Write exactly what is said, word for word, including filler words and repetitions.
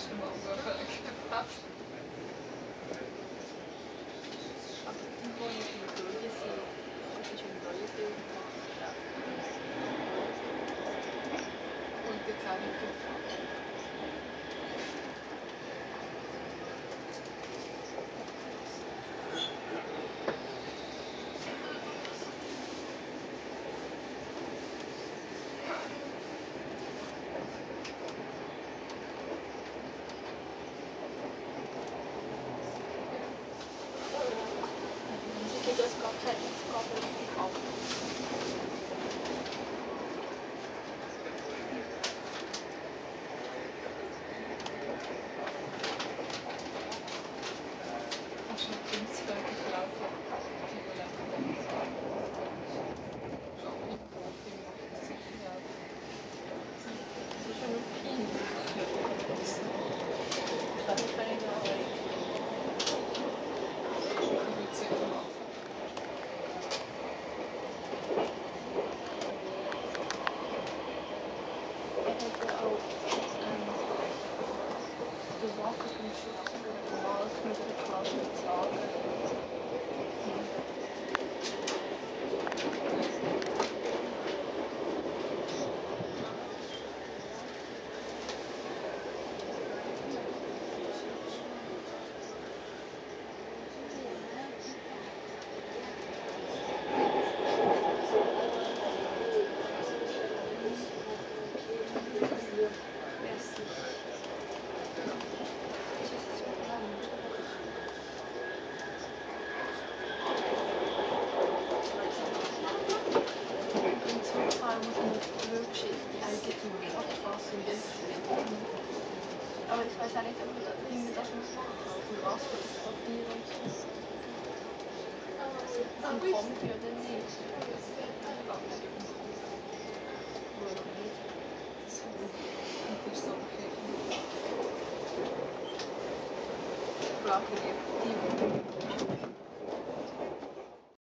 schon mal ungefähr gepasst. Aber die, die nicht in Böden sind, das ist ein neuer Bild gemacht. Ja. Und gezeichneter Tag. Ich kriege jetzt gar keine Aufgabe richtig ab. Hast du noch Kunstwerke gelaufen, die überlegen dann Shoppingbrot immer auf der Seite auch. Das ist ja nur Pink. Ja, rosa. Das kann ich noch nicht. Ich würde es sicher machen. Er hat ja auch ähm, den Wagen vom Schutzhund gemalt mit einer Flasche Sake. Mhm. Merci. Ist es zu blond? Und im Zurückfahren muss man die Rückschrift eigentlich abfassen und aufschreiben. Aber ich weiß auch nicht, wie man das muss machen. Auf dem Asphaltpapier und so. Auf dem Kombi oder nicht? Ich glaube nicht auf dem Kombi. Warum nicht? Das interessiert mich nicht. Frage lieber die, die